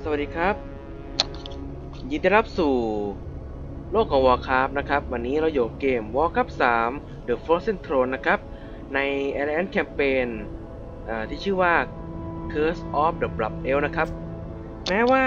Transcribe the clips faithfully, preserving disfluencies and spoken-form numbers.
สวัสดีครับยินดีต้อนรับสู่โลกของ Warcraft นะครับวันนี้เราอยู่เกม Warcraft สาม The Frozen Throne นะครับใน Alliance Campaign ที่ชื่อว่า Curse of the Blood Elf นะครับแม้ว่า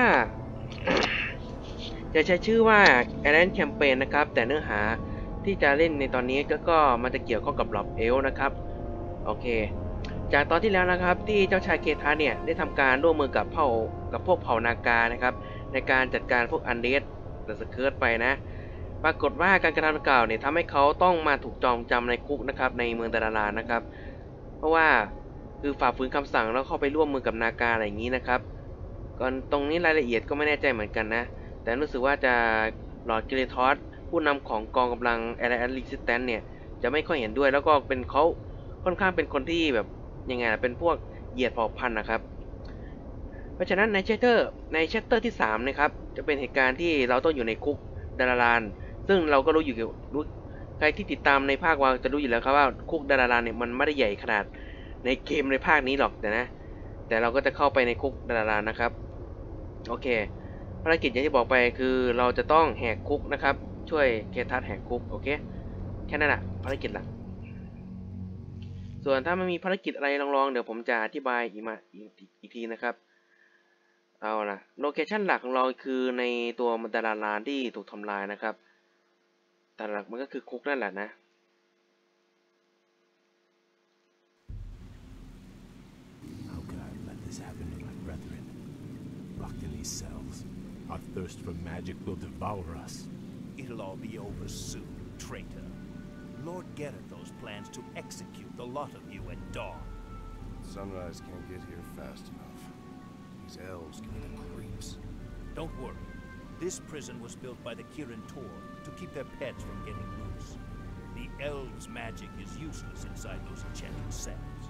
จะใช้ชื่อว่า Alliance Campaign นะครับแต่เนื้อหาที่จะเล่นในตอนนี้ก็ก็มันจะเกี่ยวข้องกับ Blood Elf นะครับโอเคจากตอนที่แล้วนะครับที่เจ้าชายเคทาเนี่ยได้ทำการร่วมมือกับเผ่ากับพวกเผ่านากานะครับในการจัดการพวกอันเดสหรือสเคิร์ตไปนะปรากฏว่าการกระทำดังกล่าวเนี่ยทำให้เขาต้องมาถูกจองจำในคุกนะครับในเมืองดาราลานนะครับเพราะว่าคือฝ่าฝืนคำสั่งแล้วเข้าไปร่วมมือกับนากาอะไรอย่างนี้นะครับก่อนตรงนี้รายละเอียดก็ไม่แน่ใจเหมือนกันนะแต่รู้สึกว่าจะลอร์ดกิเลทอสผู้นำของกองกำลังแอร์แอนด์รีสิสแตนต์เนี่ยจะไม่ค่อยเห็นด้วยแล้วก็เป็นเขาค่อนข้างเป็นคนที่แบบยังไงเป็นพวกเหยียดเผ่าพันธุ์นะครับเพราะฉะนั้นในเชปเตอร์ในเชปเตอร์ที่สามนะครับจะเป็นเหตุการณ์ที่เราต้องอยู่ในคุกดาราลานซึ่งเราก็รู้อยู่รู้ใครที่ติดตามในภาควางจะรู้อยู่แล้วครับว่าคุกดาราลานเนี่ยมันไม่ได้ใหญ่ขนาดในเกมในภาคนี้หรอกแต่นะแต่เราก็จะเข้าไปในคุกดาราลานนะครับโอเคภารกิจอย่างที่บอกไปคือเราจะต้องแหกคุกนะครับช่วยเคทัสแหกคุกโอเคแค่นั้นแหละภารกิจหลักส่วนถ้าไม่มีภารกิจอะไรลองๆเดี๋ยวผมจะอธิบายอีกมาอีกทีนะครับเอาล่ะโลเคชั่นหลักของเราคือในตัวดาราลานที่ถูกทำลายนะครับแต่หลักมันก็คือคุกนั่นแหละนะ How could I let this happen to my brethren? Locked in these cells. Our thirst for magic will devour us. It'll all be over soon, traitor. Lord Garithos plans to execute the lot of you at dawn. Sunrise can't get here fast enough. These elves give me the creeps. Don't worry. This prison was built by the Kirin Tor to keep their pets from getting loose. The elves' magic is useless inside those enchanted cells.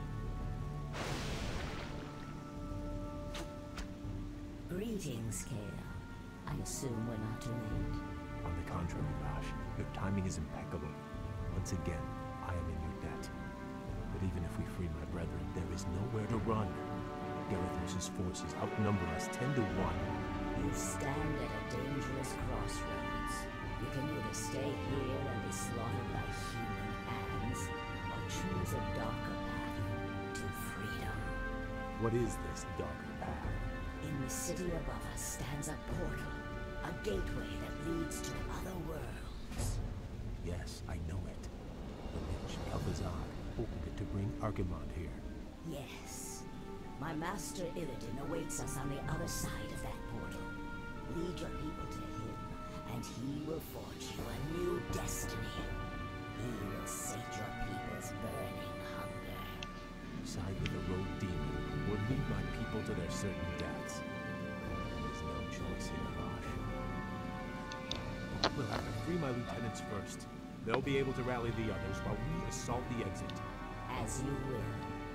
Greetings, Kale. I assume we're not too late. On the contrary, Rash, your timing is impeccable. Once again, I am in your debt. But even if we free my brethren, there is nowhere to run. Garithos' forces outnumber us ten to one. You stand at a dangerous crossroads. You can either stay here and be slaughtered by human hands, or choose a darker path to freedom. What is this darker path? In the city above us stands a portal, a gateway that leads to other worlds. Yes, I know it. The Lich Kel'Thuzad opened it to bring Archimonde here. Yes. My master Illidan awaits us on the other side of that portal. Lead your people to him, and he will forge you a new destiny. He will sate your people's burning hunger. Side with the road demon, or lead my people to their certain deaths. There is no choice here, Rash. We'll have to free my lieutenants first. They'll be able to rally the others while we assault the exit. As you will.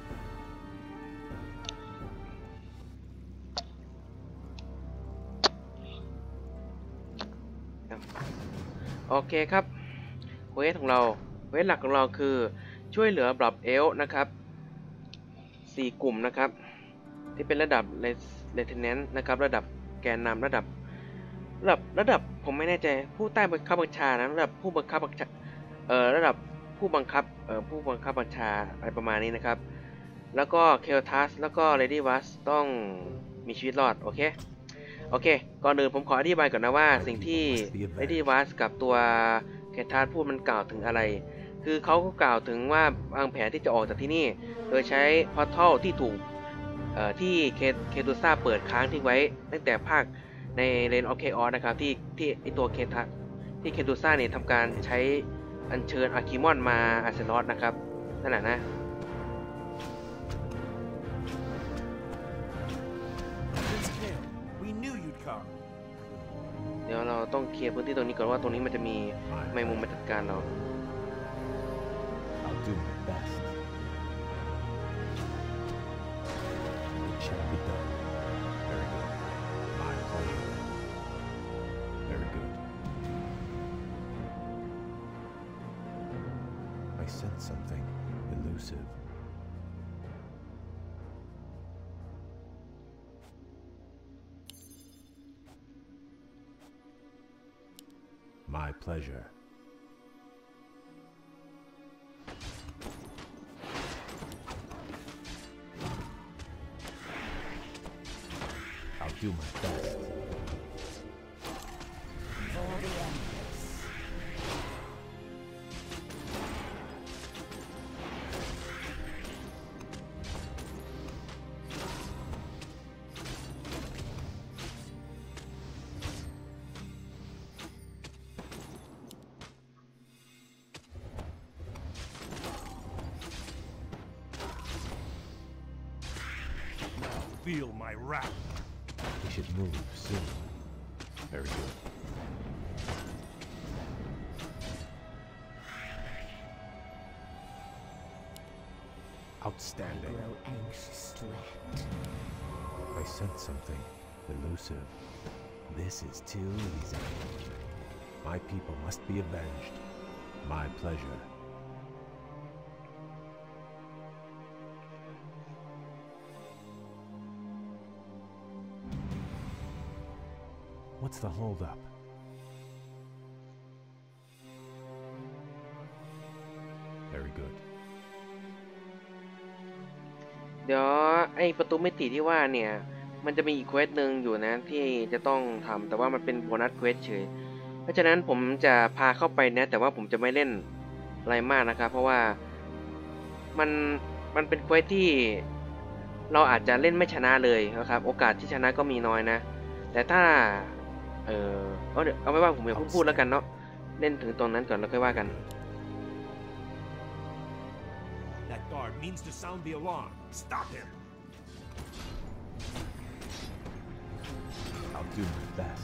โอเคครับเควสของเราเควสหลักของเราคือช่วยเหลือบลับเอลนะครับสี่กลุ่มนะครับที่เป็นระดับเลเทนแนนต์นะครับระดับแกนนำระดับระดับระดับผมไม่แน่ใจผู้ใต้บังคับบัญชานะระดับผู้บังคับบัญชาเอ่อระดับผู้บังคับเอ่อผู้บังคับบัญชาอะไรประมาณนี้นะครับแล้วก็เคลทัสแล้วก็เลดี้วัสต้องมีชีวิตรอดโอเคโอเคก่อนอื่นผมขออธิบายก่อนนะว่าสิ่งที่เลดี้วัสกับตัวเคลทัสพูดมันกล่าวถึงอะไรคือเขาก็กล่าวถึงว่าวางแผนที่จะออกจากที่นี่โดยใช้พอร์ทัลที่ถูกเอ่อที่เคเคตูซ่าเปิดค้างทิ้งไว้ตั้งแต่ภาคในเรนออฟเคออสนะครับที่ที่ไอตัวเคทัสที่เคตูซ่าเนี่ยทำการใช้อัญเชิญอาร์คิมอนมาอาเซลอสนะครับนั่นแหละนะเดี๋ยวเราต้องเคลียร์พื้นที่ตรงนี้ก่อนว่าตรงนี้มันจะมีแมงมุมมาจัดการเรา I'll do my best. It shall be done. Very good. My pleasure. Very good. I sense something elusive. My pleasure. I'll do my best. For the Empress. Feel my wrath. We should move soon. Very good. I Outstanding. grow anxious to act. I sense something elusive. This is too easy. My people must be avenged. My pleasure. What's the holdup? Very good. เดี๋ยวไอประตูมิติที่ว่าเนี่ยมันจะมีอีกเควสหนึ่งอยู่นะที่จะต้องทำแต่ว่ามันเป็นโบนัสเควสเฉยเพราะฉะนั้นผมจะพาเข้าไปนะแต่ว่าผมจะไม่เล่นอะไรมากนะครับเพราะว่ามันมันเป็นเควสที่เราอาจจะเล่นไม่ชนะเลยนะครับโอกาสที่ชนะก็มีน้อยนะแต่ถ้าเออเอาเดี๋ยวเอาไว้ว่าผมอย่าเพิ่งพูดแล้วกันเนาะเล่นถึงตรงนั้นก่อนแล้วค่อยว่ากัน That guard means to sound the alarm. Stop him. I'll do my best.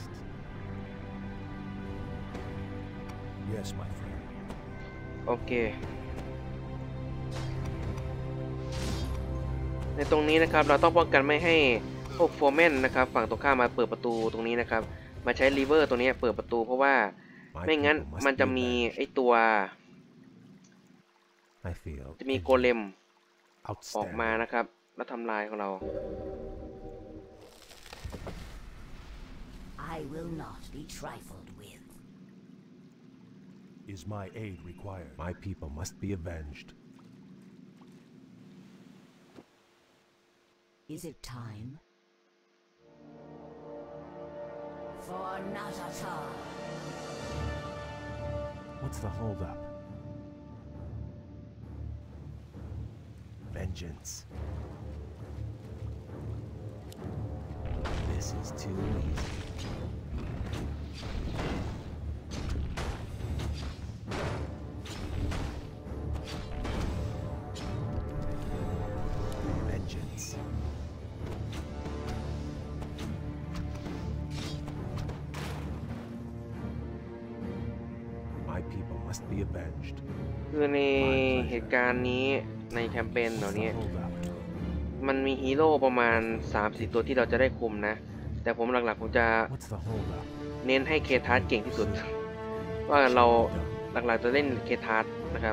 Yes, my friend. โอเคในตรงนี้นะครับเราต้องป้องกันไม่ให้พวกโฟร์แมนนะครับฝั่งตรงข้ามมาเปิดประตูตรงนี้นะครับมาใช้ลีเวอร์ตัวนี้เปิดประตูเพราะว่าไม่งั้นมันจะมีไอตัว I feel จะมีโกเลมออกมา outstanding. นะครับแล้วทำลายของเรา I will not be trifled with. Is my aid required? My people must be avenged. Is it time? For Natata. What's the holdup? Vengeance. This is too easy. Vengeance. My people must be avenged. คือในเหตุการณ์นี้ในแคมเปญเหล่า What's นี้ the holdup? มันมีฮีโร่ประมาณ สามสี่ ตัวที่เราจะได้คุมนะแต่ผมหลักๆผมจะ What's the holdup? เน้นให้เคทาร์เก่งที่สุด ว่าเราหลักๆจะเล่นเคทาร์นะครับ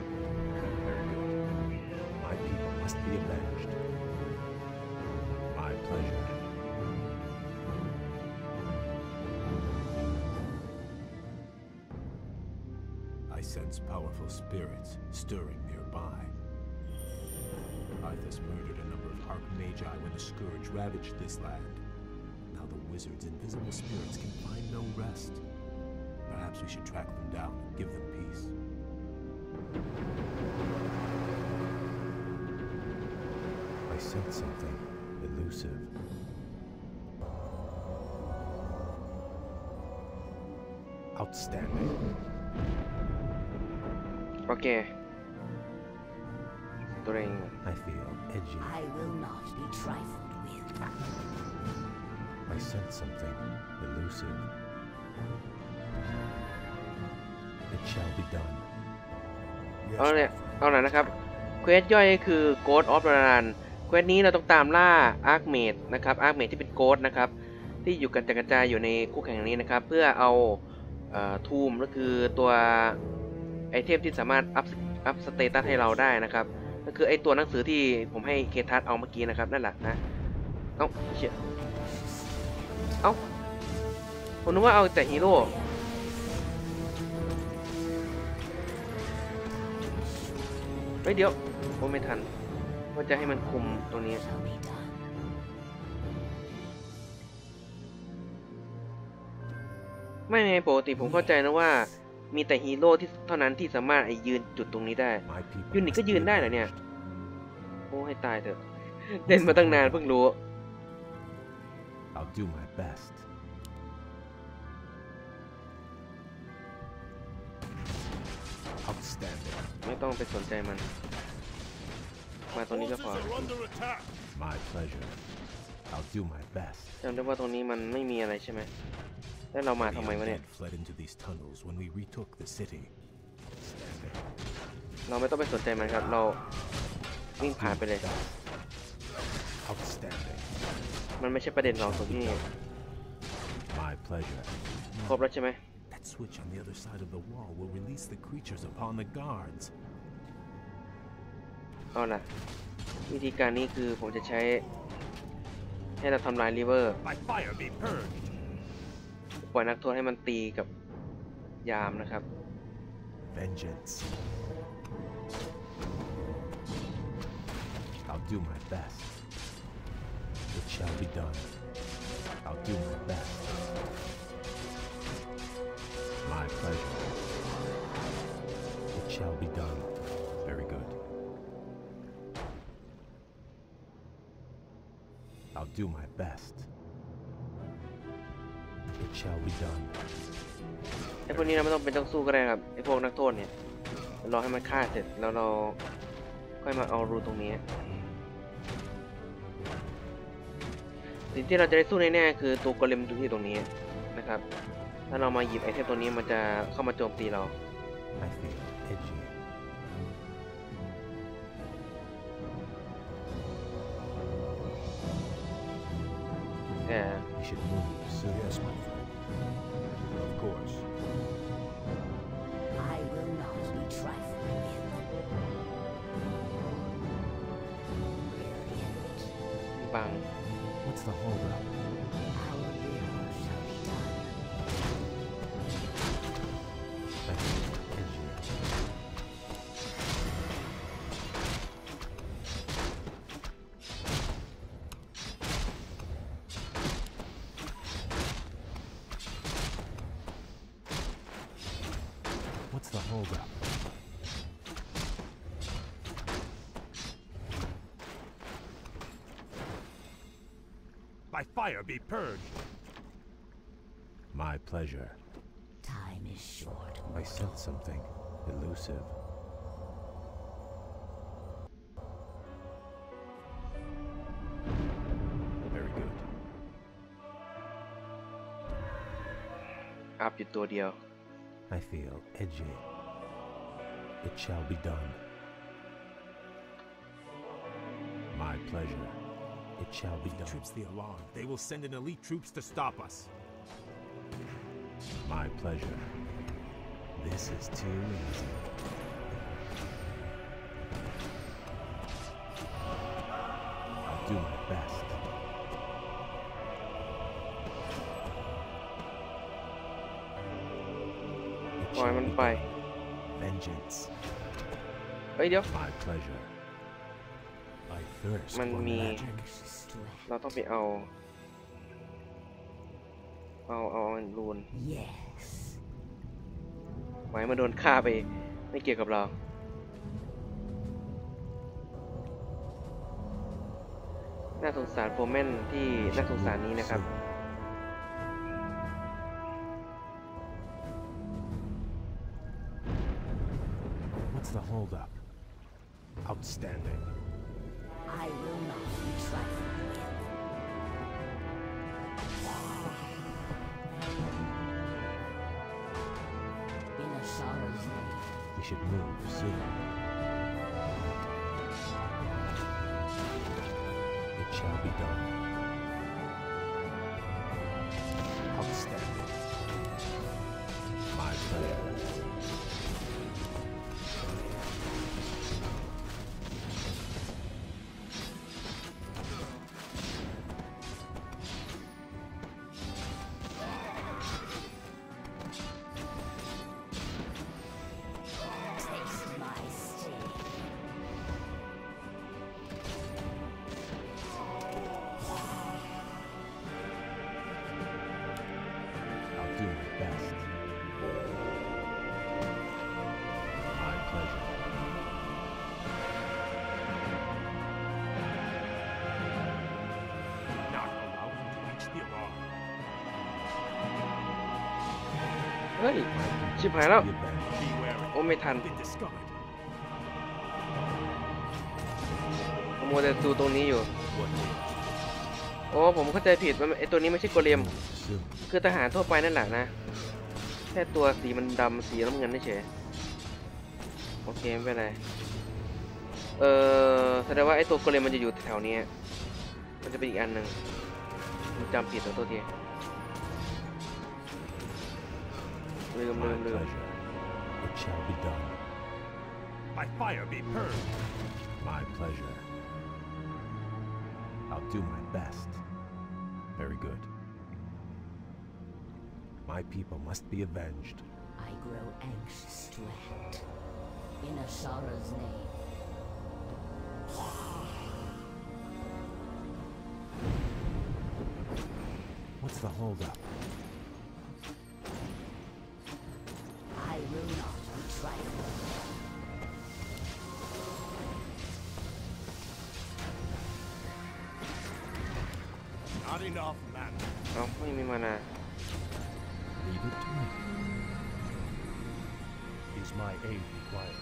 My people must be avenged. My pleasure. I sense powerful spirits stirring nearby. Arthas murdered a number of Archmagi when the Scourge ravaged this land. Now the wizard's invisible spirits can find no rest. Perhaps we should track them down and give them peace. I sense something elusive. Outstanding. โอเคตัวเอง I feel edgy. I will not be trifled with. I sense something elusive. It shall be done. เอาเนี่ยเอาหน่อยนะครับเควสย่อยก็คือ Ghost of Radan เควสนี้เราต้องตามล่า Archmage นะครับ Archmage ที่เป็น Ghost นะครับที่อยู่กันกระจายอยู่ในคู่แข่งนี้นะครับเพื่อเอาทูมก็คือตัวไอเทมที่สามารถอัพอัพสเตตัสให้เราได้นะครับก็คือไอตัวหนังสือที่ผมให้เคทัสเอาเมื่อกี้นะครับนั่นแหละนะเอ้าเชี่ยเอ้าผมนึกว่าเอาแต่ฮีโร่เฮ้ยเดี๋ยวโอ้ไม่ทันว่าจะให้มันคุมตรงนี้ Shall be done. ไม่ในปกติผมเข้าใจนะว่ามีแต่ฮีโร่ที่เท่านั้นที่สามารถไอยืนจุดตรงนี้ได้ My people ยูนิต must ก็ be ยืนได้เหรอ avenged. เนี่ยโอ้ให้ตายเถอะ เล่นมาตั้งนานเพิ่งรู้ I'll do my best. Outstanding. ไม่ต้องไปสนใจมัน มาตรงนี้ก็พอ Forces are under attack. My pleasure. I'll do my best. จำได้ว่าตรงนี้มันไม่มีอะไรใช่ไหมแล้วเรามาทำไม The วะเนี่ย undead fled into these tunnels when we retook the city. Outstanding. เราไม่ต้องไปสนใจมันครับ เราวิ่งผ่านไปเลย Outstanding. มันไม่ใช่ประเด็นเราตรงที่นี่ My pleasure. ครบแล้วใช่ไหม That switch on the other side of the wall will release the creatures upon the guards. เอาล่ะ วิธีการนี้คือผมจะใช้ให้เราทำลายริเวอร์ By fire be purged. ปล่อยนักโทษให้มันตีกับยามนะครับ Vengeance. I'll do my best. It shall be done. I'll do my best. My pleasure. It shall be done. Very good. I'll do my best. It shall be done. ไอ้พวกนี้เราไม่ต้องเป็นต้องสู้ก็ได้ครับไอ้พวกนักโทษเนี่ยรอให้มันฆ่าเสร็จแล้วเราค่อยมาเอารูตรงนี้สิ่งที่เราจะได้สู้แน่ๆคือตัวโกเลมที่ตรงนี้นะครับถ้าเรามาหยิบไอเทมตัวนี้มันจะเข้ามาโจมตีเรา I feel edgy. Yeah. We should move soon. Yes, my friend. Of course. I will not be trifled with. Brilliant. บัง What's the holdup? Our will shall be done. I feel edgy. What's the holdup? By fire be purged. My pleasure. Time is short. I sense something elusive. Very good. อัพอยู่ตัวเดียว I feel edgy. It shall be done. My pleasure. It shall be done. Trips the alarm. They will send in elite troops to stop us. My pleasure. This is too easy. I'll do my best. It ปล่อย shall มัน be ไป done. Vengeance. เฮ้ยเดี๋ยว My pleasure. I thirst มัน for มี magic. Strength. เราต้องไปเอา เอาเอารูน Yes. ไว้มาโดนฆ่าไป ไม่เกี่ยวกับเรา น่าสงสารโฟร์แมนที่น่าสงสารนี้นะครับ What's the holdup? Outstanding. I will not be trifled with. In a sorrow's night. We should move soon. It shall be done. Outstanding. My pleasure. Taste my sting. เฮ้ย My people ชิบหาย must แล้ว be avenged. Beware โอ้ไม่ทัน Been discovered. ผมมัวแต่ดูตรงนี้อยู่ What is? โอ้ผมเข้าใจผิดมันไอตัวนี้ไม่ใช่โกเลม Soon. คือทหารทั่วไปนั่นแหละนะ แค่ตัวสีมันดำสีน้ำเงินเฉยโอเคไม่เป็นไร เออแสดงว่าไอตัวโกเลมมันจะอยู่แถวนี้ มันจะเป็นอีกอันหนึ่งผมจำผิดตัวตัวทีลืมลื My มลืม pleasure. It shall be done. By fire be purged. My pleasure. I'll do my best. Very good. My people must be avenged. I grow anxious to act. In Ashara's name. What's the holdup? I will not be trifled. Not enough man. เอ้าไม่มีมานา Leave it to me. Is my aid required?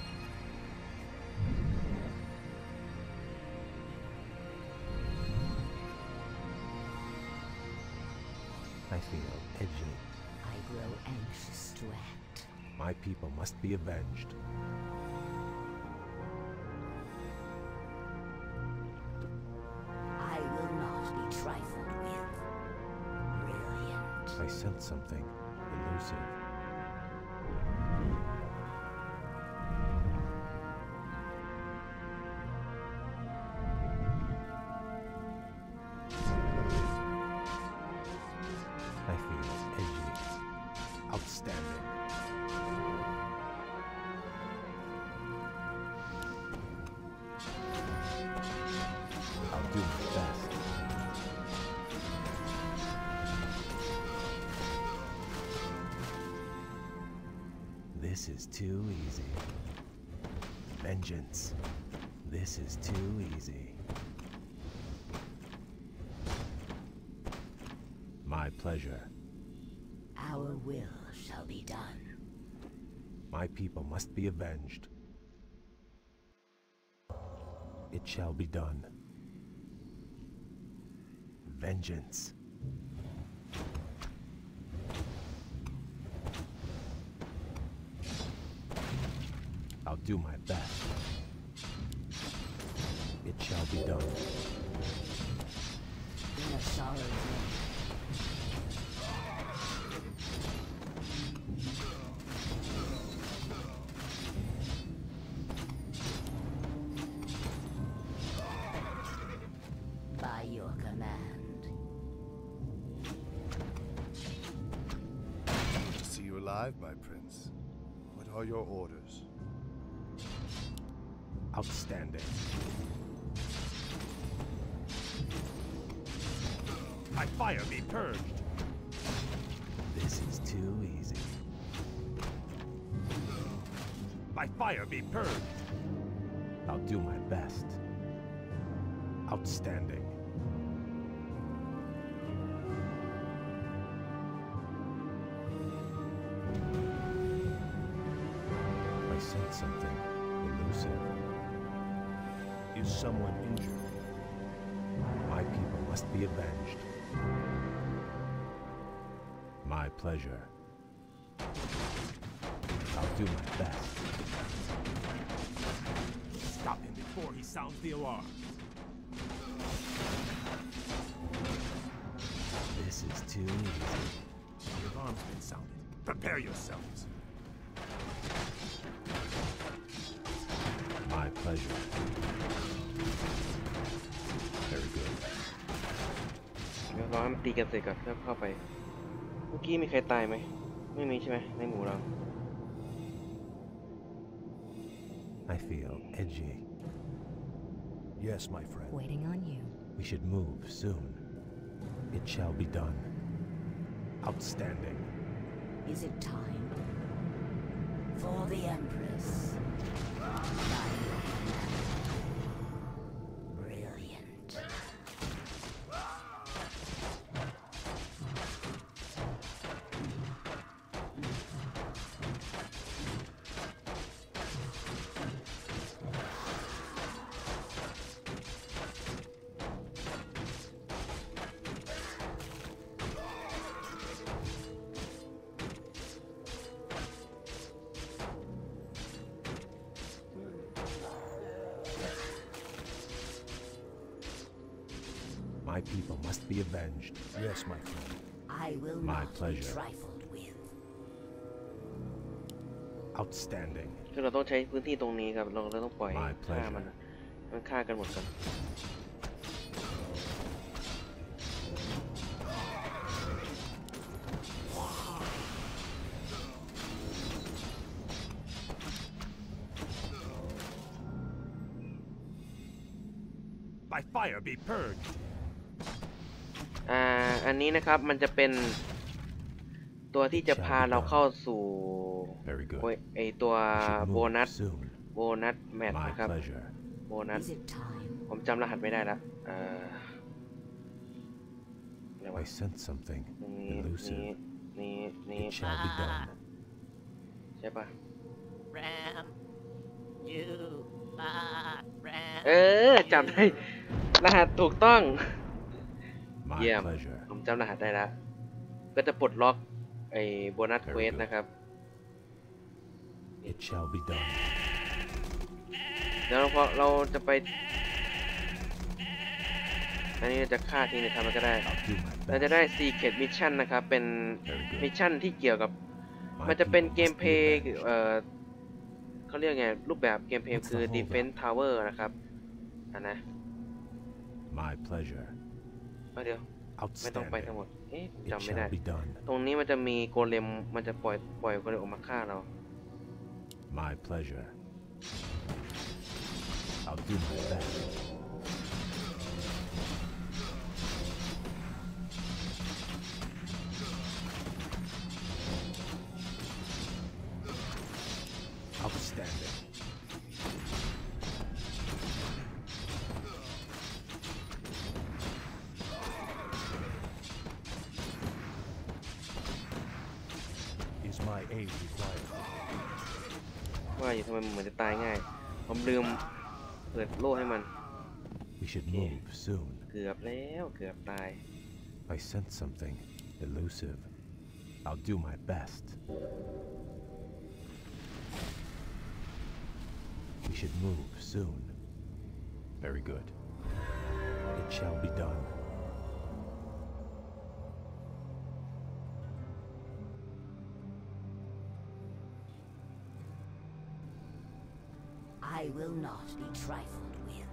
I feel edgy. I grow anxious to act. My people must be avenged. I will not be trifled with. Brilliant. I sense something elusive. I feel edgy. Outstanding. I'll do my best. This is too easy. Vengeance. This is too easy. My pleasure. Our will shall be done. My people must be avenged. It shall be done. Vengeance. I'll do my best. It shall be done. In Ashara's name. By your command. Good to see you alive, my prince. What are your orders? Outstanding. By fire be purged. This is too easy. By fire be purged. I'll do my best. Outstanding. I sense something elusive. Is someone injured? My people must be avenged. My pleasure. I'll do my best. Stop him before he sounds the alarm. This is too easy. The alarm's been sounded. Prepare yourselves. My pleasure. Very good. เดี๋ยวรอให้มันตีกันเสร็จก่อนแล้วเข้าไป เมื่อกี้มีใครตายไหม ไม่มีใช่ไหมในหมู่เรา I feel edgy. Yes, my friend. Waiting on you. We should move soon. It shall be done. Outstanding. Is it time? For the Empress. By your command. Brilliant. My people must be avenged. Yes, my friend. I will My not pleasure. be trifled with. Outstanding. คือเราต้องใช้พื้นที่ตรงนี้ครับเราเราต้องปล่อย My ฆ่ามัน pleasure. มันฆ่ากันหมดกัน By fire be purged. อ่าอันนี้นะครับมันจะเป็นตัวที่จะพาเราเข้าสู่ Very good. โอ้ยไอตัว We should โบ move นัส soon. โบนัสแมท My นะครับ pleasure. โบนัส Is it time? ผมจำรหัสไม่ได้ละเอ่ออะไรวะ I sense something นี้นี้ elusive. นี้นี้ It shall be done. ใช่ปะ Ram, you are Ram. เออจำได้รหัสถูกต้อง My เยี่ยม pleasure. ผมจำรหัสได้แล้วก็จะปลดล็อกไอ้โบนัส Very เควส good นะครับ It shall be done. เดี๋ยวพอเราจะไปอันนี้เราจะฆ่าทีนึงทำมันก็ได้ I'll do my เรา best. จะได้ Secret Mission นะครับ เป็น Very good. มิชชั่นที่เกี่ยวกับ My มันจะเป็น people เกม must เพ be ลย์ avenged. เอ่อเขาเรียกไง รูปแบบเกมเพลย์ What's the คือ hold up? Defense Tower นะครับอันนะ My pleasure. เอาเดี๋ยว ไม่ต้องไปทั้ง Outstanding. หมด เอ๊ะ It จำไม่ได้ shall be done. ตรงนี้มันจะมีโกเลม มันจะปล่อย ปล่อยโกเลมออกมาฆ่าเรา My pleasure. I'll do my best. Outstanding. Is my aid required? ว่าอยู่ทำไมมันเหมือนจะตายง่าย ผมลืมเปิดโล่ให้มัน We should move soon. เกือบแล้ว เกือบตาย I sense something elusive. I'll do my best. We should move soon. Very good. It shall be done. I will not be trifled with.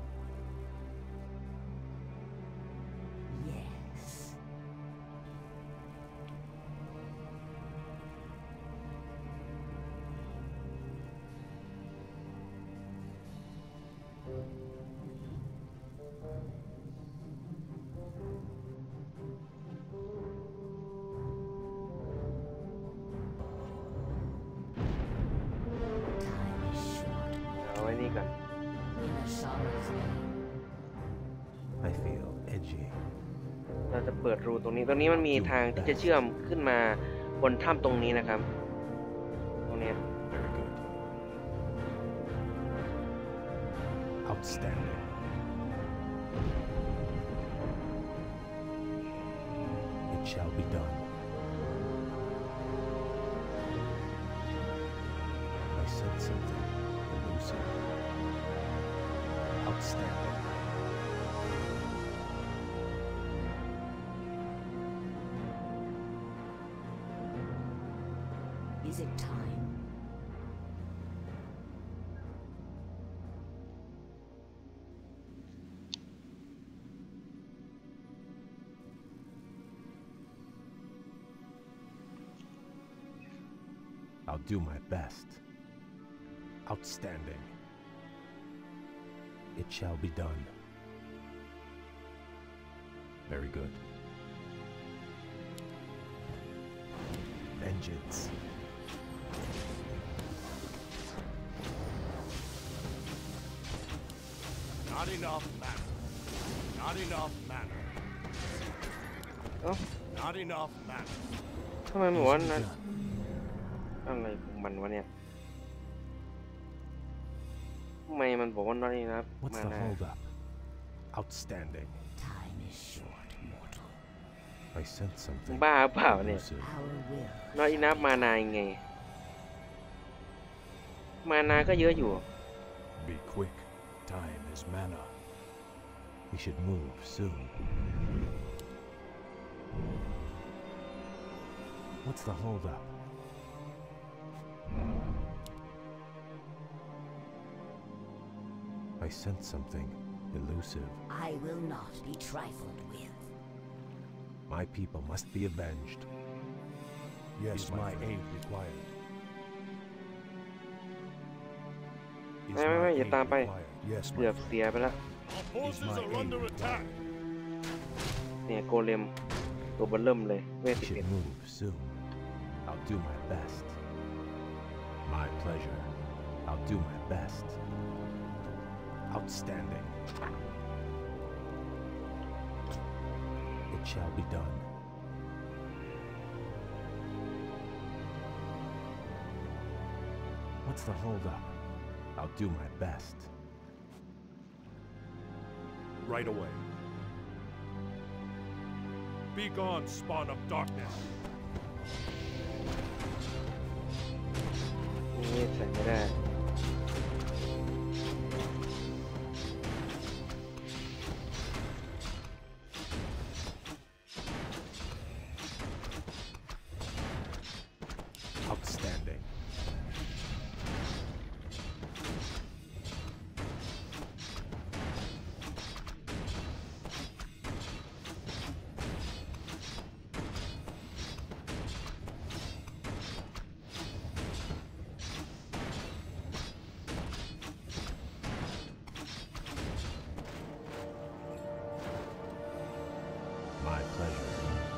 Yes. Time is short. เอาไว้นี่ก่อน In a sorrow's name. I feel edgy. เราจะเปิดรูตรงนี้ ตรงนี้มันมีทางที่จะเชื่อมขึ้นมาบนถ้ำตรงนี้นะครับ ตรงเนี้ย Very good. Outstanding. It shall be done. I sense something elusive. Outstanding. Is it time? I'll do my best. Outstanding. It shall be done. Very good. Vengeance. Not enough mana. Not enough mana. เอ้า Not enough mana. ทำไมมันบอกว่านั้นอะไรของมันวะเนี่ยทำไมมันบอกว่านั่นนี่นะ What's มา the นา holdup? Outstanding. Time is short, mortal. I sense something บ้าเปล่าเนี่ย elusive. Our will. นออีนับมานายังไง มานาก็เยอะอยู่ Be quick. Time is mana. We should move soon. What's the holdup? I sense something elusive. I will not be trifled with. My people must be avenged. Yes, Is my my aid required? Is ไม่ไม่ไม่ my อย่า aid ตามไป required? Yes, เกือบ my เสียไปแล้ว Our forces are under attack. เนี่ยโกเลมตัวเบลเริ่มเลยเวท We สิบเอ็ด should move soon. I'll do my best. My pleasure. I'll do my best. Outstanding. It shall be done. What's the holdup? I'll do my best. Right away. Be gone, spawn of darkness. นี่ใส่ไม่ได้ Outstanding. My pleasure.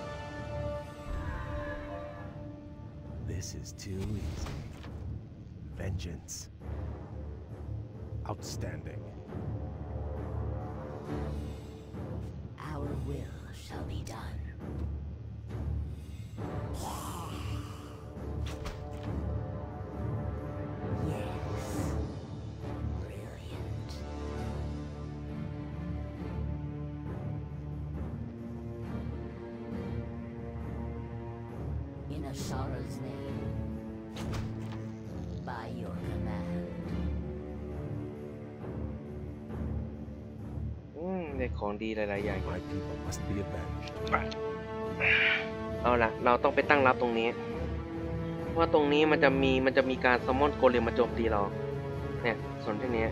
This is too easy. Vengeance. Outstanding. Our will shall be done. Yes. Brilliant. In Ashara's name. By your command. อืมได้ของดีหลายๆอย่าง My people must be avenged. เอาล่ะ เราต้องไปตั้งรับตรงนี้ เพราะตรงนี้มันจะมีมันจะมีการซัมมอนโกเลมมาโจมตีเรา เนี่ยส่วนที่นี้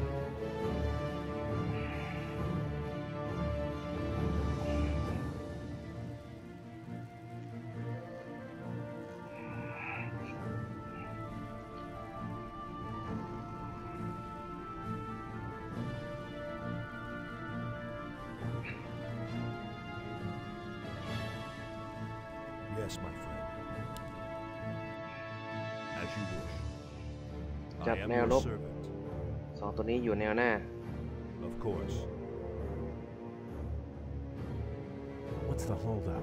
Yes, my friend. As you wish. จัด I am แนว your รบ servant. สองตัวนี้อยู่แนวหน้า Of course. What's the holdup?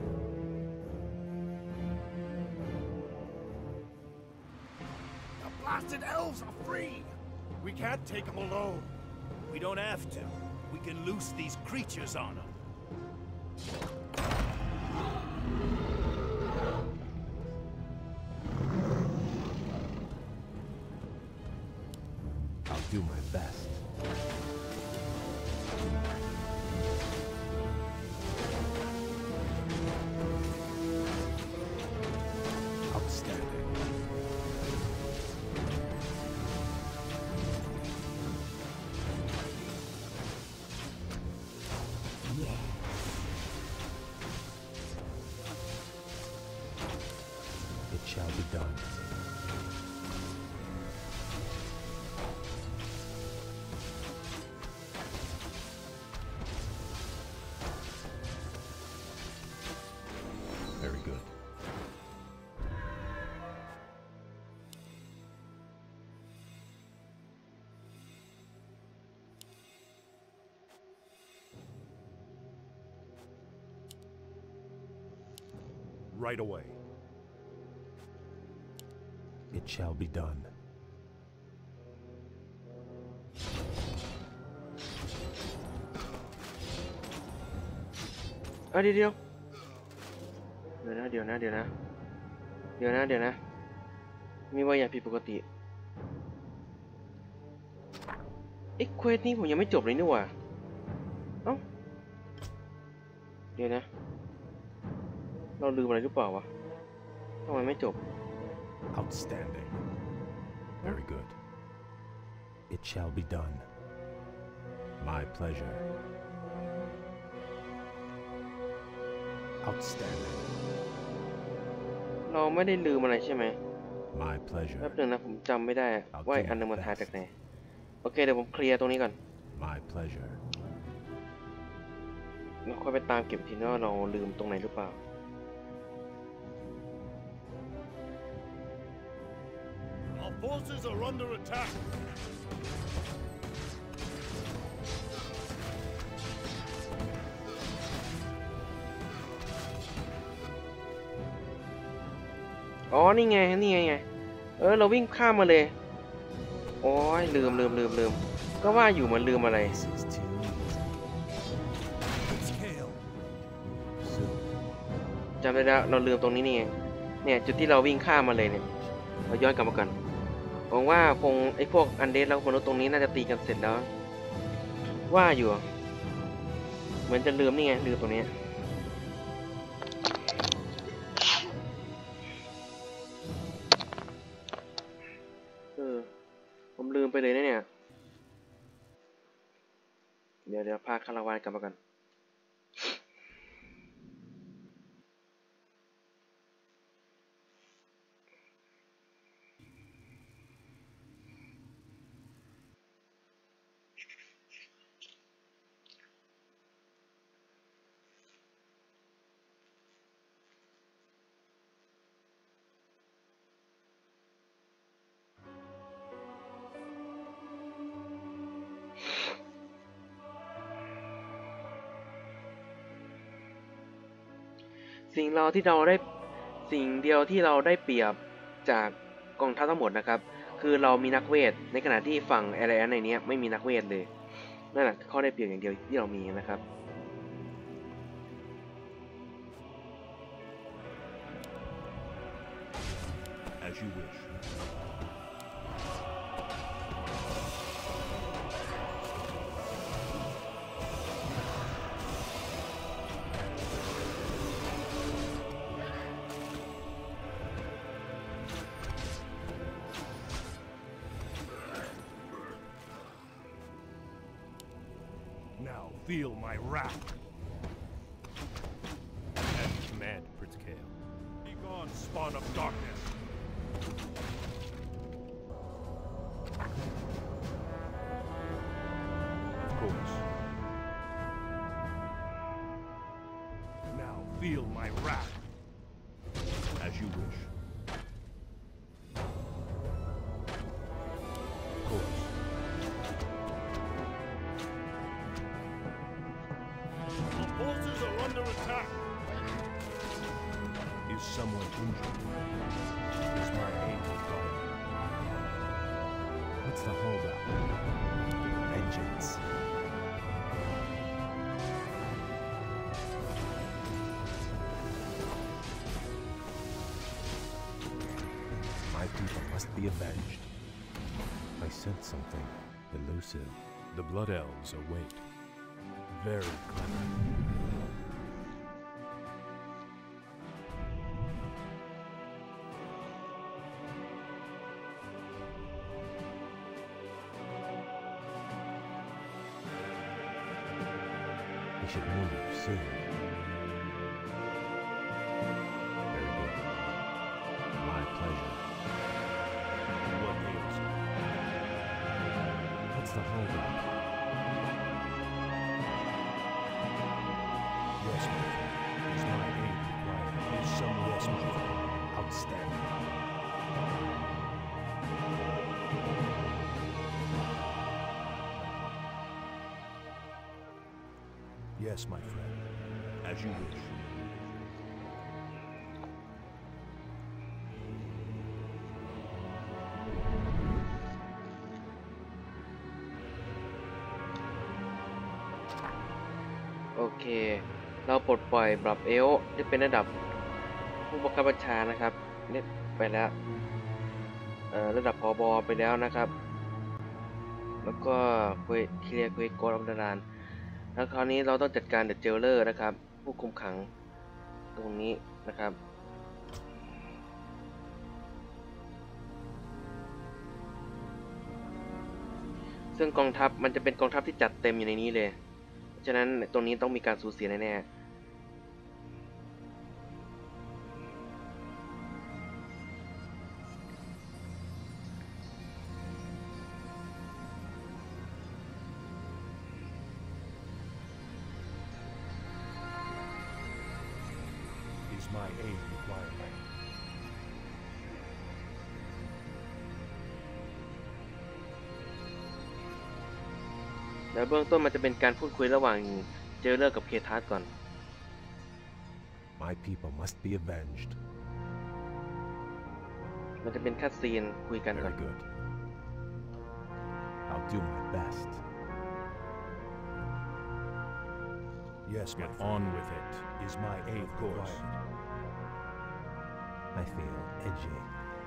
The blasted elves are free. We can't take them alone. We don't have to. We can loose these creatures on them. I'll do my best. Outstanding. It shall be done. Very good. Right away. It shall be done. เอ้ยเดี๋ยวเดี๋ยวเดี๋ยวนะเดี๋ยวนะเดี๋ยวนะเดี๋ยวนะเดี๋ยวนะมีว่าอย่างผิดปกติเอ็กเควสนี้ผมยังไม่จบเลยนี่หว่าเอ้าเดี๋ยวนะเราลืมอะไรหรือเปล่าวะทำไมไม่จบ Outstanding. Very good. It shall be done. My pleasure. Outstanding. เราไม่ได้ลืมอะไรใช่ไหม My pleasure. แป๊บนึงนะผมจำไม่ได้ว่าอันนึงมันหายจากไหนโอเคเดี๋ยวผมเคลียร์ตรงนี้ก่อน My pleasure. แล้วค่อยไปตามเก็บทีว่าเราลืมตรงไหนหรือเปล่า Our forces are under attack. อ๋อนี่ไงนี่ไงเออเราวิ่งข้ามมาเลยโอ้ยลืมลืมลืมลืมก็ว่าอยู่มันลืมอะไร This is too easy. Scale. Soon. จำได้แล้วเราลืมตรงนี้นี่เองเนี่ยจุดที่เราวิ่งข้ามมาเลยเนี่ยเราย้อนกลับมากันหวังว่าคงไอ้พวกอันเดสแล้วมนุษย์ตรงนี้น่าจะตีกันเสร็จแล้วว่าอยู่เหมือนจะลืมนี่ไงลืมตรงนี้เออผมลืมไปเลยนะเนี่ยเดี๋ยวเดี๋ยวพาคาราวานกลับมากันสิ่งเราที่เราได้สิ่งเดียวที่เราได้เปรียบจากกองทัพทั้งหมดนะครับคือเรามีนักเวทในขณะที่ฝั่งแอเรียในนี้ไม่มีนักเวทเลยนั่นแหละข้อได้เปรียบอย่างเดียวที่เรามีนะครับ As you wish. Now feel my wrath. At command, Prince Kael. Be gone, spawn of darkness. Of course. Now feel my wrath. As you wish. Of course. Our forces are under attack. Is someone injured? Is my aid required? What's the holdup? Vengeance. My people must be avenged. I sense something elusive. The Blood Elves await. Very clever. We should move soon. Very good. My pleasure. What ails you? What's the holdup? Yes, my friend. Is my aid required? Is someone else moving? Outstanding. Yes, my friend. As you wish. โอเคเราปลดปล่อยปรับเอลที่เป็นระดับผู้บังคับบัญชานะครับเนี่ยไปแล้วเอ่อระดับผบไปแล้วนะครับแล้วก็เคลียร์เควสโกดอัมดารานแล้วคราวนี้เราต้องจัดการเดอะเจลเลอร์นะครับผู้คุมขังตรงนี้นะครับซึ่งกองทัพมันจะเป็นกองทัพที่จัดเต็มอยู่ในนี้เลยฉะนั้นตรงนี้ต้องมีการสูญเสียแน่ๆ Is my aid required? แล้วเบื้องต้นมันจะเป็นการพูดคุยระหว่างเจอเลอร์กับเคทัสก่อน My people must be avenged. มันจะเป็นคัตซีนคุยกันก่อน Very good. I'll do my best. Yes, get on with it. Is my aid required? I feel edgy.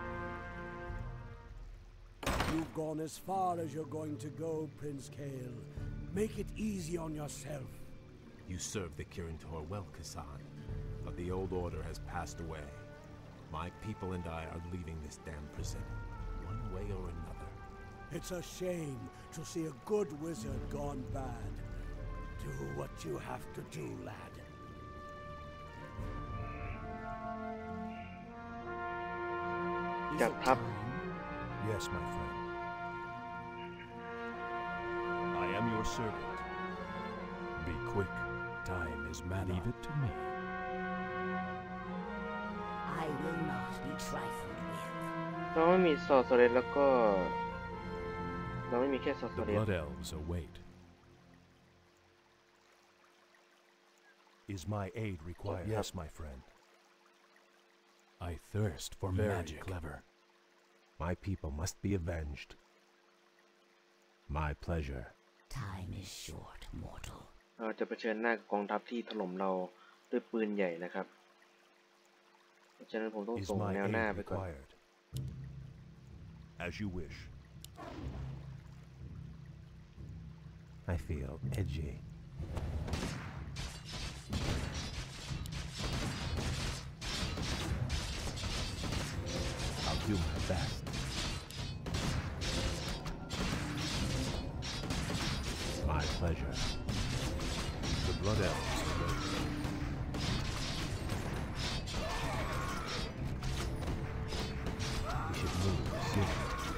You've gone as far as you're going to go, Prince Kael. Make it easy on yourself. You served the Kirin Tor well, Kasan, but the old order has passed away. My people and I are leaving this damn prison, one way or another. It's a shame to see a good wizard gone bad. Do what you have to do, lad. จับทัพ Yes, my friend. I am your servant. Be quick. Time is mana. Leave it to me. I will not be trifled with. เราไม่มีซอสโซเรสแล้วก็เราไม่มีแค่ซอสโซ The เรส Blood Elves await. Is my aid required? Yes, my friend. I thirst for Very magic. clever. My people must be avenged. My pleasure. Time is short, mortal. เราจะเผชิญหน้ากับกองทัพที่ถล่มเราด้วยปืนใหญ่นะครับเพราะฉะนั้นผมต้อง Is ส่ง my แนวหน้า aid ไปก่อน required? As you wish. I feel edgy. I'll do my best. My pleasure. The Blood Elves await. We should move soon.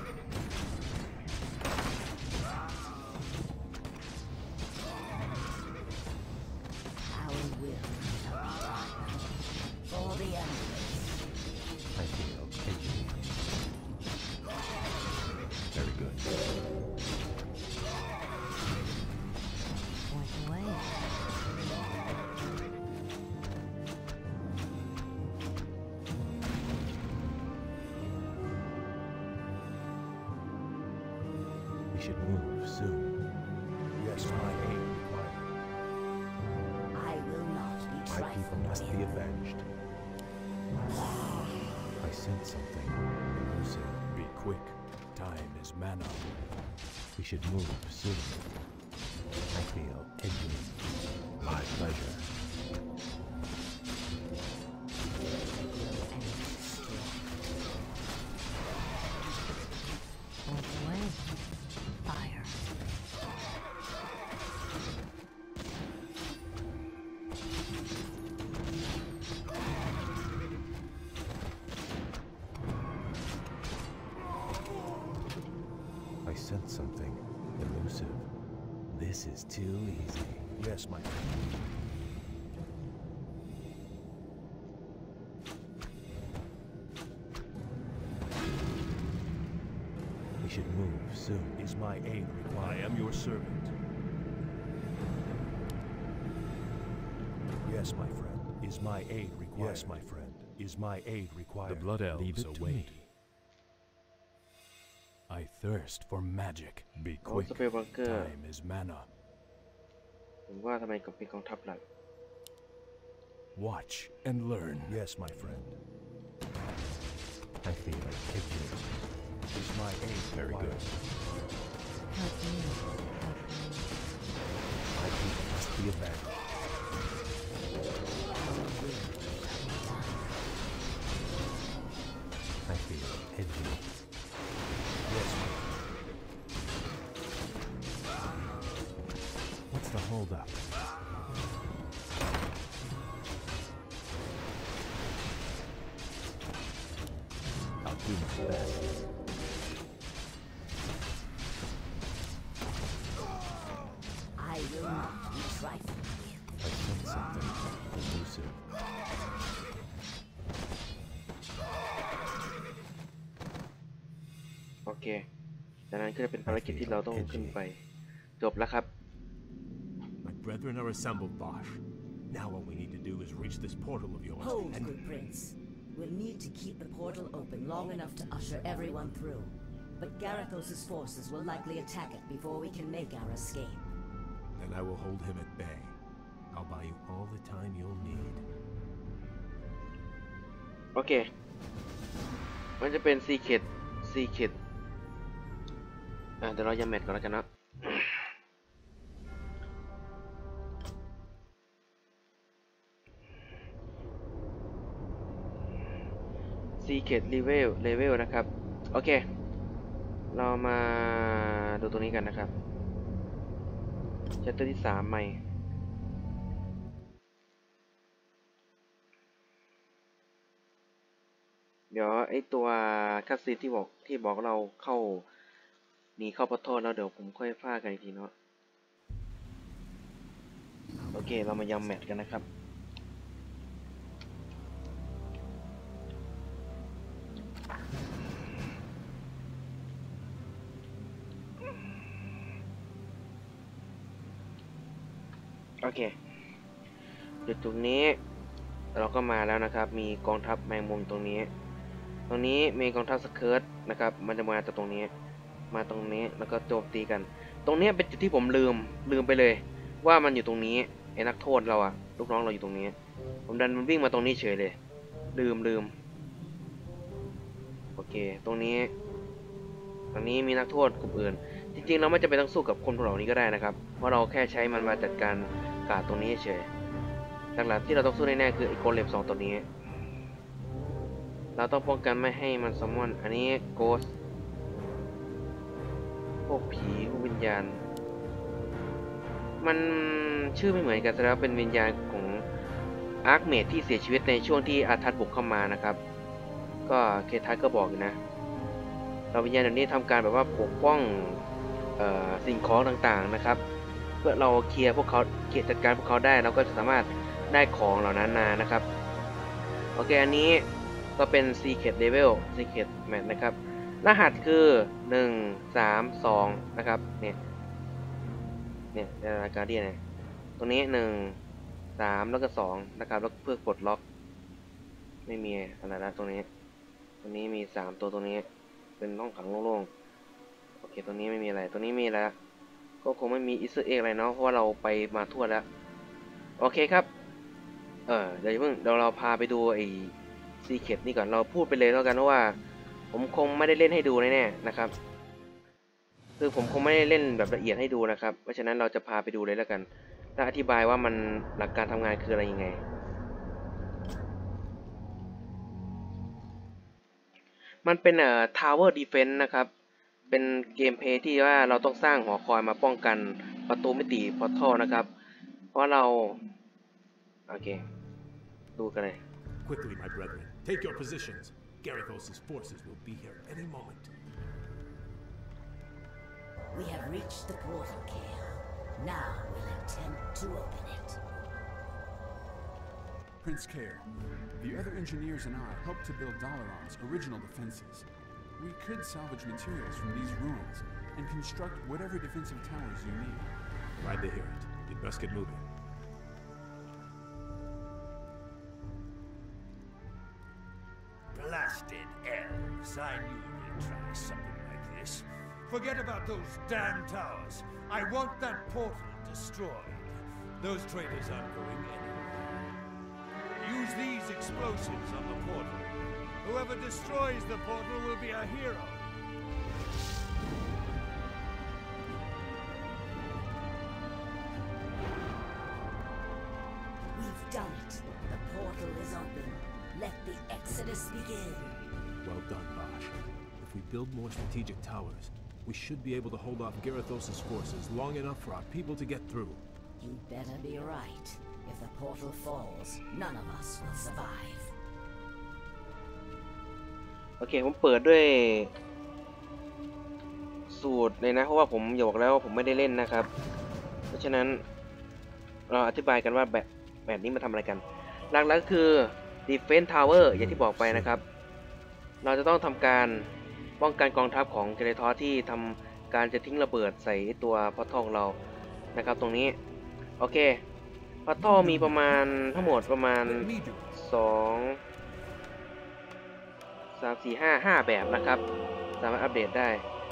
Our will shall be done. For the Empress. I feel edgy. Very good. Point away. We should move soon. Yes, my aid required. I will not be My people trifled must with. be avenged. I sense something elusive. Be quick. Time is mana. We should move soon. I feel edgy. My pleasure. Point away. Fire. I sense something elusive. This is too easy. Yes, my friend. We should move soon. Is my aid required? I am your servant. Yes, my friend. Is my aid required? Yes, my friend. Is my aid required? The Blood Elves Leave it to await. me. I thirst for magic. Be โอ้ quick. สเปรย์บังเกอร์ Time is mana. ผมว่าทำไมกับเป็นกองทัพหลัก Watch and learn. Yes, my friend. I feel edgy. Is my aid Very required? good. Help me. Help me. My people must be avenged. I feel envy. Yes. What's the holdup? I'll do my best. I will not be trifled with. I sense something elusive. โอเคดังนั้นก็จะเป็นภารกิจที่เราต้องขึ้นไปจบแล้วครับ My brethren are assembled, Bosch. Now all we need to do is reach this portal of yours. Hold, and good prince. We'll need to keep the portal open long enough to usher everyone through. But Garithos' forces will likely attack it before we can make our escape. then I will hold him at bay. I'll buy you all the time you'll need. โอเคมันจะเป็น Secret Secret อ่ะเดี๋ยวเราจะแมทก่อนแล้วกันนะ Secret Level Level นะครับโอเคเรามาดูตัวนี้กันนะครับ Chapter ที่สามใหม่เดี๋ยวไอตัวคัสซีนที่บอกที่บอกเราเข้าหนีเข้าพอร์ทัลแล้วเดี๋ยวผมค่อยพากันอีกทีเนาะโอเคเรามายำแมทกันนะครับโอเคจุดตรงนี้เราก็มาแล้วนะครับมีกองทัพแมงมุมตรงนี้ตรงนี้มีกองทัพสเคิร์ตนะครับมันจะมาจากตรงนี้มาตรงนี้แล้วก็โจมตีกันตรงนี้เป็นจุดที่ผมลืมลืมไปเลยว่ามันอยู่ตรงนี้ไอ้นักโทษเราอะลูกน้องเราอยู่ตรงนี้ผมดันมันวิ่งมาตรงนี้เฉยเลยลืมลืมโอเคตรงนี้ตรงนี้มีนักโทษกลุ่มอื่นจริงๆเราไม่จำเป็นต้องสู้กับคนพวกเหล่านี้ก็ได้นะครับเพราะเราแค่ใช้มันมาจัดการกาดตรงนี้เฉยหลักๆที่เราต้องสู้แน่ๆคือไอ้โกเลมสองตัวนี้เราต้องป้องกันไม่ให้มันซัมมอนอันนี้โกสพวกผีพวกวิญญาณมันชื่อไม่เหมือนกันแสดงว่าเป็นวิญญาณของอาร์คเมดที่เสียชีวิตในช่วงที่อาทัตบุกเข้ามานะครับก็เคทัสก็บอกอยู่นะเราวิญญาณเหล่านี้ทำการแบบว่าปกป้องเอ่อสิ่งของต่างๆนะครับเพื่อเราเคลียร์พวกเขาเคลียร์จัดการพวกเขาได้เราก็จะสามารถได้ของเหล่านั้นมานะครับโอเคอันนี้ก็เป็น Secret Level Secret Match นะครับรหัสคือหนึ่ง สาม สองนะครับเนี่ยเนี่ยรายการที่ไหนตรงนี้หนึ่ง สามแล้วก็สองนะครับแล้วเพื่อกดล็อกไม่มีอะไรแล้วตรงนี้ตรงนี้มีสามตัวตรงนี้เป็นห้องขังโล่งๆโอเคตรงนี้ไม่มีอะไรตรงนี้มีแล้วก็คงไม่มีอิสเอ็กอะไรเนาะเพราะว่าเราไปมาทั่วแล้วโอเคครับเออเดี๋ยวเพิ่งเดี๋ยวเราพาไปดูไอ้ซีเคร็ตนี่ก่อนเราพูดไปเลยแล้วกันว่าผมคงไม่ได้เล่นให้ดูแน่ๆนะครับคือผมคงไม่ได้เล่นแบบละเอียดให้ดูนะครับเพราะฉะนั้นเราจะพาไปดูเลยแล้วกันและอธิบายว่ามันหลักการทำงานคืออะไรยังไงมันเป็นเอ่อ Tower Defense นะครับเป็นเกมเพลย์ที่ว่าเราต้องสร้างหอคอยมาป้องกันประตูมิติพอร์ทัลนะครับเพราะเราโอเคดูกันเลย Quickly, my brethren, take your positions. Garithos' forces will be here any moment. We have reached the portal, Kale. Now we'll attempt to open it. Prince Kair, the other engineers and I helped to build Dalaran's original defenses. We could salvage materials from these ruins and construct whatever defensive towers you need. Glad to hear it. You'd best get moving. Blasted elves! I knew you'd try something like this. Forget about those damn towers. I want that portal destroyed. Those traitors aren't going anywhere. Use these explosives on the portal. Whoever destroys the portal will be a hero. We've done us begin. Well done, Bash. If we build more strategic towers, we should be able to hold off Garithos' forces long enough for our people to get through. You'd better be right. If the portal falls, none of us will survive. โอเคผมเปิดด้วยสูตรเลยนะเพราะว่าผมบอกแล้วว่าผมไม่ได้เล่นนะครับเพราะฉะนั้นเราอธิบายกันว่าแบบแบบนี้มาทำอะไรกันหลักๆคือ Defense Tower อย่างที่บอกไปนะครับเราจะต้องทำการป้องกันกองทัพของเกเรทอสที่ทำการจะทิ้งระเบิดใส่ตัวพอร์ทัลของเรานะครับตรงนี้โอเคพอร์ทัลมีประมาณทั้งหมดประมาณสองสามสี่ห้าห้าแบบนะครับสามารถอัปเดตได้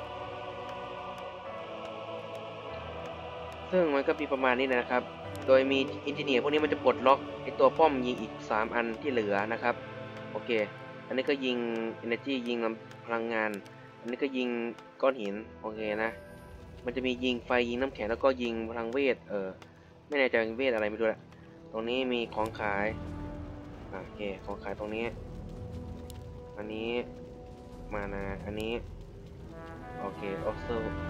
ซึ่งมันก็มีประมาณนี้นะครับโดยมีอินจิเนียร์พวกนี้มันจะปลดล็อกไอตัวป้อมยิงอีกสามอันที่เหลือนะครับโอเคอันนี้ก็ยิง Energy ยิงพลังงานอันนี้ก็ยิงก้อนหินโอเคนะมันจะมียิงไฟยิงน้ำแข็งแล้วก็ยิงพลังเวทเออไม่แน่ใจเวทอะไรไม่รู้แหละตรงนี้มีของขายโอเคของขายตรงนี้อันนี้มานะอันนี้โอเคออฟเซอร์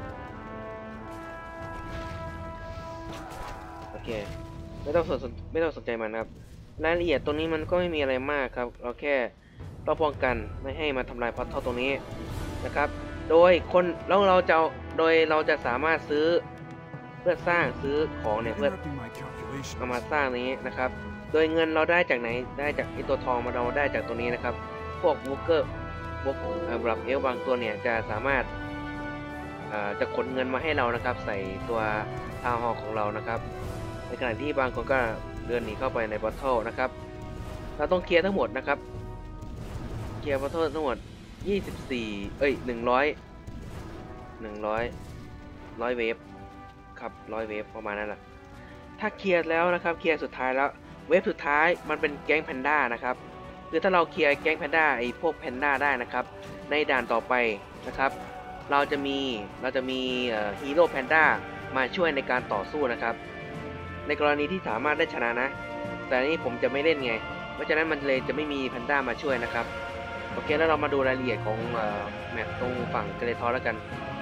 โอเคไม่ต้องสนไม่ต้องสนใจมันครับรายละเอียดตรงนี้มันก็ไม่มีอะไรมากครับเราแค่ต้องป้องกันไม่ให้มาทำลายพอร์ทัลตรงนี้นะครับโดยคนแล้วเราจะโดยเราจะสามารถซื้อเพื่อสร้างซื้อของเนี่ยเพื่อเอามาสร้างนี้นะครับโดยเงินเราได้จากไหนได้จากไอตัวทองมาเราได้จากตัวนี้นะครับพวกวูเกอร์พวกบลับเอลบางตัวเนี่ยจะสามารถจะขนเงินมาให้เรานะครับใส่ตัวทาวน์ฮอลล์ของเรานะครับในขณะที่บางคนก็เดินหนีเข้าไปในพอร์ทัลนะครับเราต้องเคลียร์ทั้งหมดนะครับเคลียร์พอร์ทัลทั้งหมดยี่สิบสี่เอ้ยหนึ่งร้อยหนึ่งร้อยร้อยเวฟครับร้อยเวฟประมาณนั้นแหละถ้าเคลียร์แล้วนะครับเคลียร์สุดท้ายแล้วเวฟสุดท้ายมันเป็นแก๊งแพนด้านะครับคือถ้าเราเคลียร์แก๊งแพนด้าไอ้พวกแพนด้าได้นะครับในด่านต่อไปนะครับเราจะมีเราจะมีฮีโร่แพนด้ามาช่วยในการต่อสู้นะครับในกรณีที่สามารถได้ชนะนะแต่นี่ผมจะไม่เล่นไงเพราะฉะนั้นมันเลยจะไม่มีแพนด้ามาช่วยนะครับโอเคแล้วเรามาดูรายละเอียดของแมปตรงฝั่งเกเรทอสแล้วกัน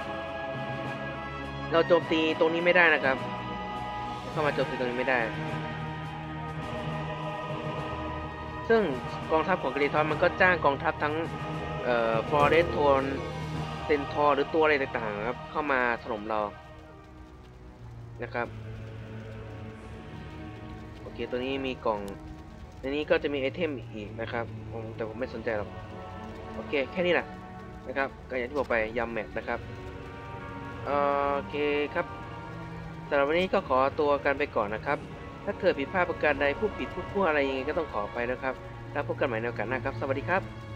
เราโจมตีตรงนี้ไม่ได้นะครับเข้ามาโจมตีตรงนี้ไม่ได้ซึ่งกองทัพของเกเรทอสมันก็จ้างกองทัพทั้งเอ่อฟลอเรสโทนเซนทอร์หรือตัวอะไรต่างๆครับเข้ามาถล่มเรานะครับโอเคตัวนี้มีกล่องในนี้ก็จะมีไอเทมอีกนะครับแต่ผมไม่สนใจหรอกโอเคแค่นี้แหละนะครับก็อย่างที่บอกไปยำแมทนะครับโอเคครับสำหรับวันนี้ก็ขอตัวกันไปก่อนนะครับถ้าเกิดผิดพลาดประการใดผู้ผิดผู้พูดอะไรยังไงก็ต้องขอไปนะครับแล้วพบกันใหม่ในโอกาสหน้าครับสวัสดีครับ